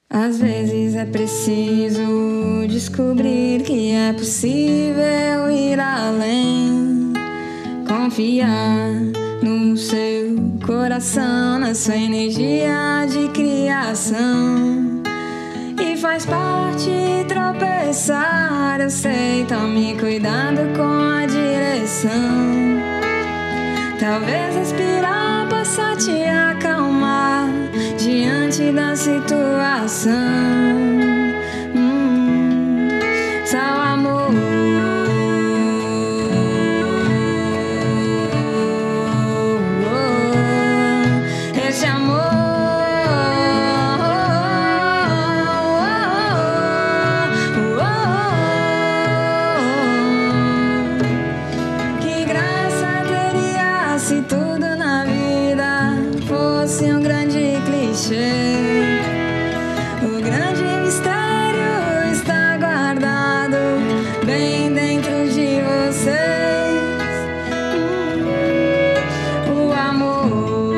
Às vezes é preciso descobrir que é possível ir além, confiar no seu coração, na sua energia de criação. E faz parte tropeçar, eu sei, tome cuidado com a direção. Talvez respirar possa te acalmar diante da situação. Só amor. Esse amor que graça teria se tudo na vida fosse um grande clichê. O grande mistério está guardado bem dentro de vocês. O amor,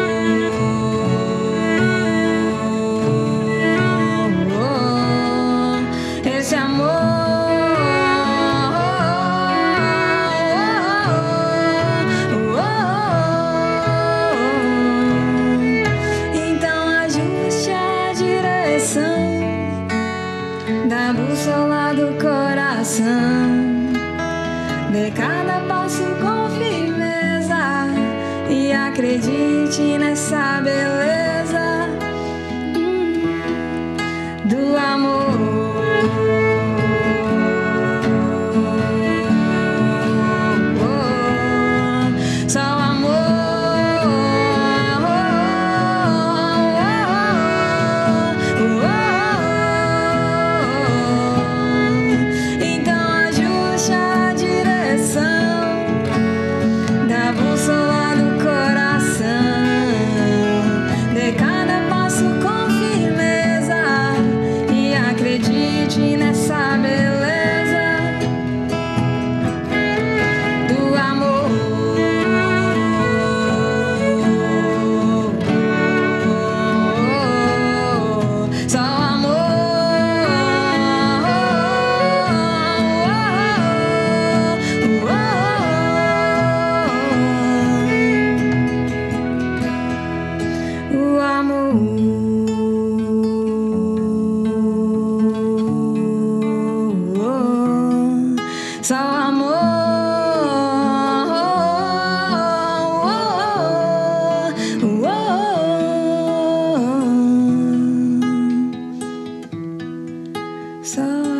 esse amor. Da bússola do coração, dê cada passo com firmeza e acredite nessa beleza do amor. Só amor. Nessa beleza do amor. Só amor. O amor. Só amor. Só